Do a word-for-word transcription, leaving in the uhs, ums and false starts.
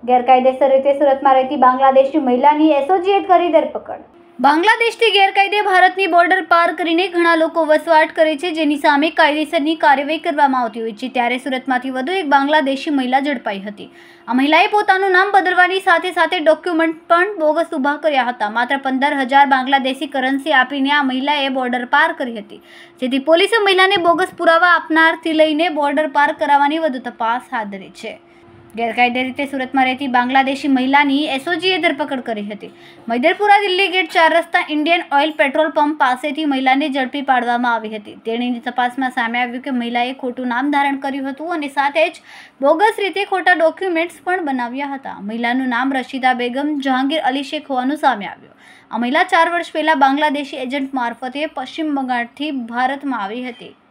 ગેરકાયદેસર રીતે સુરતમાં રહેતી બાંગ્લાદેશી મહિલાની એસઓજીએ કરી ધરપકડ। બાંગ્લાદેશથી ગેરકાયદે ભારતની બોર્ડર પાર કરીને ઘણા લોકો વસવાટ કરે છે, જેની સામે કાયદેસરની કાર્યવાહી કરવામાં આવતી હોય છે। ત્યારે સુરતમાંથી વધુ એક બાંગ્લાદેશી મહિલા ઝડપાઈ હતી। આ મહિલાએ પોતાનું નામ બદલવાની સાથે સાથે ડોક્યુમેન્ટ પણ બોગસ ઊભા કર્યા હતા। માત્ર પંદર હજાર બાંગ્લાદેશી કરન્સી આપીને આ મહિલાએ બોર્ડર પાર કરી હતી, જેથી પોલીસે મહિલાને બોગસ પુરાવા આપનારથી લઈને બોર્ડર પાર કરાવવાની વધુ તપાસ હાથ ધરી છે। ગેરકાયદે રીતે સુરતમાં રહેતી બાંગ્લાદેશી મહિલાની એસઓજીએ ધરપકડ કરી હતી। મૈદરપુરા દિલ્હી ગેટ ચાર રસ્તા ઇન્ડિયન ઓઇલ પેટ્રોલ પંપ પાસેથી મહિલાને ઝડપી પાડવામાં આવી હતી। તેણીની તપાસમાં સામે આવ્યું કે મહિલાએ ખોટું નામ ધારણ કર્યું હતું અને સાથે જ બોગસ રીતે ખોટા ડોક્યુમેન્ટ્સ પણ બનાવ્યા હતા। મહિલાનું નામ રશીદા બેગમ જહાંગીર અલી શેખ હોવાનું સામે આવ્યું। આ મહિલા ચાર વર્ષ પહેલા બાંગ્લાદેશી એજન્ટ મારફતે પશ્ચિમ બંગાળથી ભારતમાં આવી હતી।